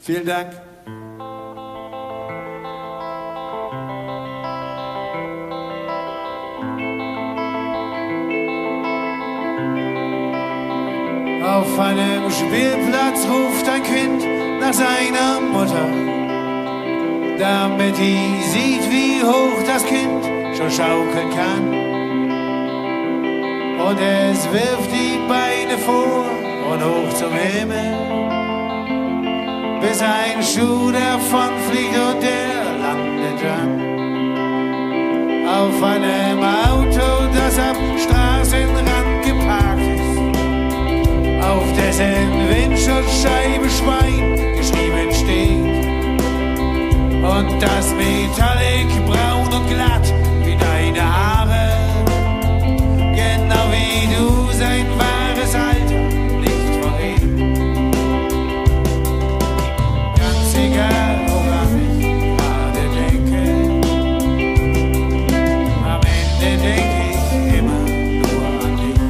Vielen Dank. Auf einem Spielplatz ruft ein Kind nach seiner Mutter, damit die sieht, wie hoch das Kind schon schaukeln kann. Und es wirft die Beine vor und hoch zum Himmel, bis ein Schuh davon fliegt und der landet dann auf einem Auto, das am Straßenrand geparkt ist, auf dessen Windschutzscheibe Schwein geschrieben steht. Und das Metallic braun und glatt wie deine Haare, genau wie du sein wahres Alter nicht verrät. Ganz egal, woran ich gerade denke, am Ende denke ich immer nur an dich.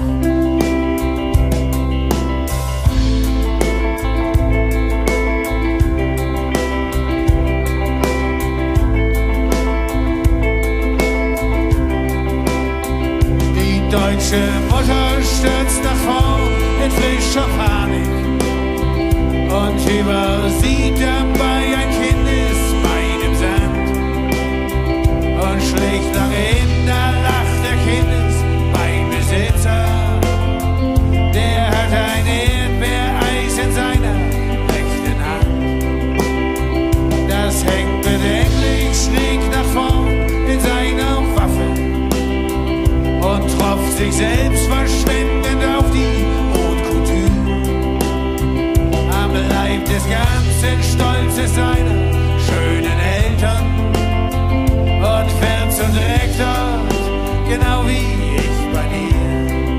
Die deutsche Mutter stürzt nach vorn in frischer Panik und übersieht dabei ein Kindesbein im Sand und schlägt nach innen, da lacht der Kindesbeinbesitzer. Der hat ein Erdbeereis in seiner rechten Hand. Das hängt bedenklich schräg nach vorn in seiner Waffe und tropft sich selbst verschwendend auf die Haute Couture. Am Leib des ganzen Stolzes seiner schönen Eltern und fährt zum Dreck dort, genau wie ich bei dir.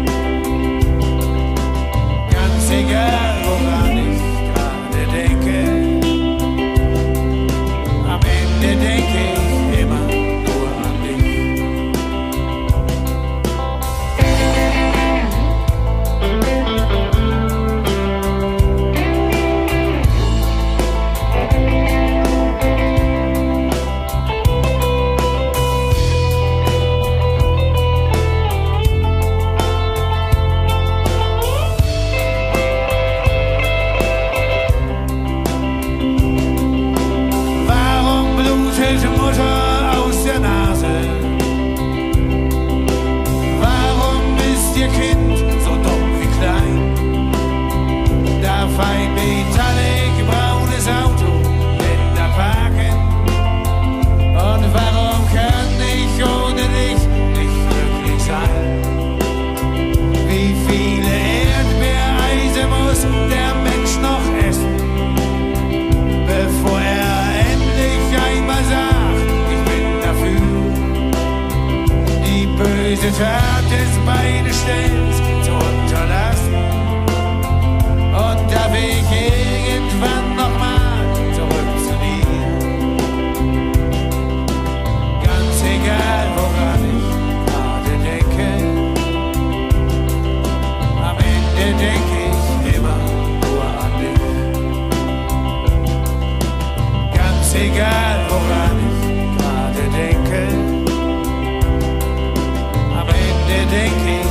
Ganz egal, woran ich gerade denke, am Ende denke ich immer nur an dich. Warum blutet Mutter aus der Nase? Warum ist ihr Kind so dumm wie klein? Darf ein metallic braunes Auto Länder parken? Und warum kann ich ohne dich nicht glücklich sein? Wie viele Erdbeereise muss der Mensch noch essen, bevor er endlich einmal sagt, ich bin dafür? Die böse Tat des Beinestellens zu unterlassen. Und darf ich irgendwann nochmal zurück zu dir? Ganz egal, woran ich gerade denke, am Ende denke ich immer nur an dich. Ganz egal, woran ich gerade denke, am Ende denke ich